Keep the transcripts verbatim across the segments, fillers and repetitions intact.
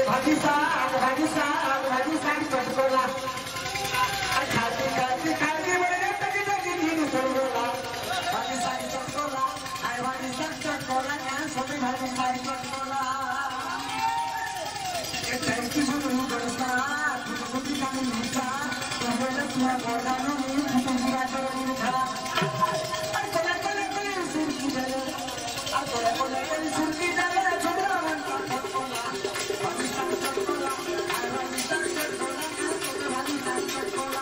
भाजी साग भाजी साग भाजी साग चटकोला खाती खाती खाती बड़े तक तक दिन चटकोला भाजी साग चटकोला आय भाजी साग चटकोला यहाँ सबै भाजी साग चटकोला ये टैंकी सुनु करता तुझे कुछ काम नहीं था तुम्हारे तुम्हारा बोला नहीं तुम पूरा करो नहीं था अरे कोला कोला कोला सुर्खी डाले अरे कोला कोला कोला सुर्खी डाले छोटा बनता चटकोला भाजी साग चटकोला आय भाजी साग चटकोला यहाँ सबै भाजी साग चटकोला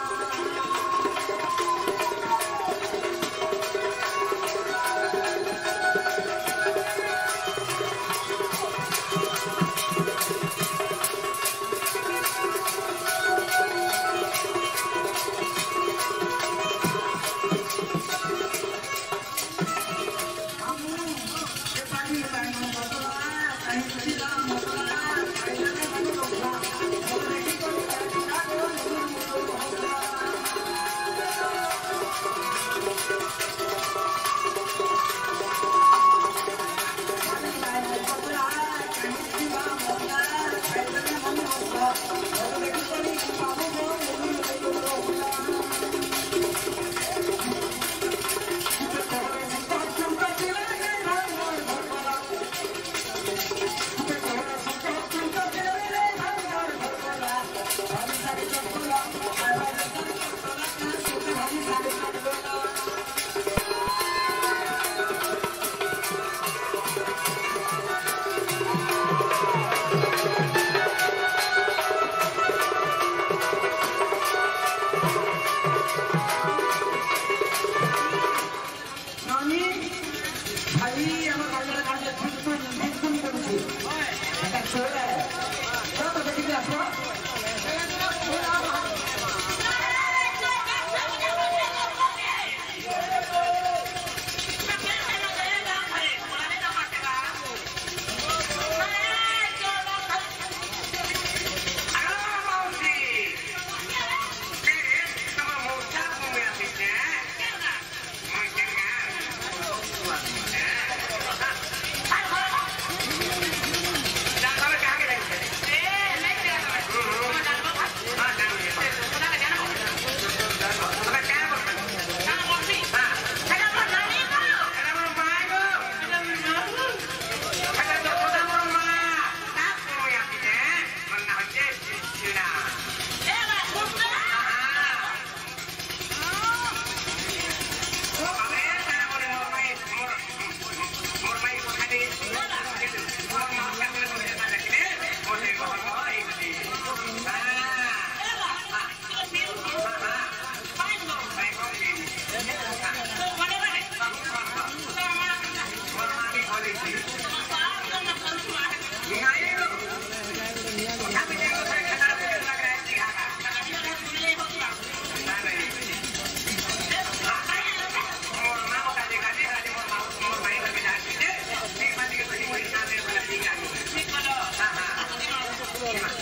Terima kasih.